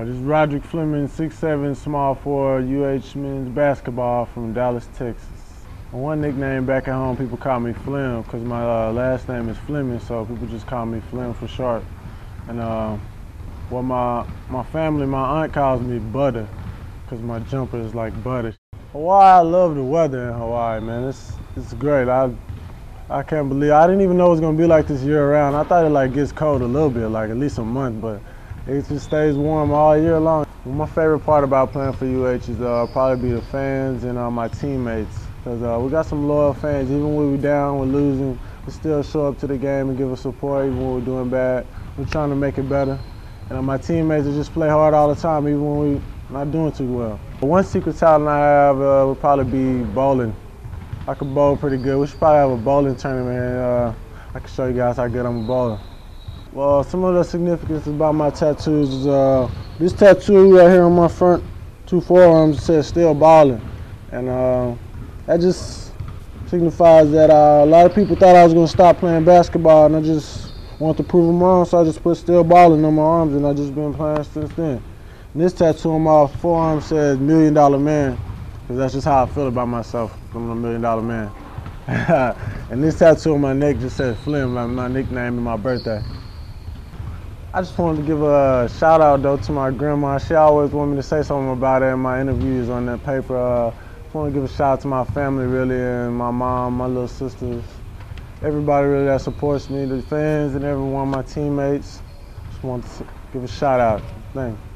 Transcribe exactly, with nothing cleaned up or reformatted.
This is Roderick Fleming, six seven, small forward, U H men's basketball from Dallas, Texas. One nickname back at home, people call me Flim because my uh, last name is Fleming, so people just call me Flim for short. And uh, well, my, my family, my aunt calls me Butter because my jumper is like butter. Hawaii, I love the weather in Hawaii, man. It's, it's great. I, I can't believe, I didn't even know it was going to be like this year round. I thought it like gets cold a little bit, like at least a month, but it just stays warm all year long. Well, my favorite part about playing for U H is uh, probably be the fans and uh, my teammates. Because uh, we got some loyal fans. Even when we're down, we're losing, we still show up to the game and give us support. Even when we're doing bad, we're trying to make it better. And uh, my teammates just play hard all the time, even when we're not doing too well. But one secret talent I have uh, would probably be bowling. I can bowl pretty good. We should probably have a bowling tournament, and uh, I can show you guys how good I'm a bowler. Well, some of the significance about my tattoos is uh, this tattoo right here on my front two forearms says "Still Ballin'," and uh, that just signifies that uh, a lot of people thought I was going to stop playing basketball, and I just wanted to prove them wrong, so I just put "Still Ballin" on my arms, and I've just been playing since then. And this tattoo on my forearm says "Million Dollar Man," because that's just how I feel about myself. I'm a million dollar man. And this tattoo on my neck just says Flim, like my nickname and my birthday. I just wanted to give a shout out though to my grandma. She always wanted me to say something about her in my interviews on that paper. Uh, I just want to give a shout out to my family really, and my mom, my little sisters, everybody really that supports me, the fans and everyone, my teammates. Just want to give a shout out. Thanks.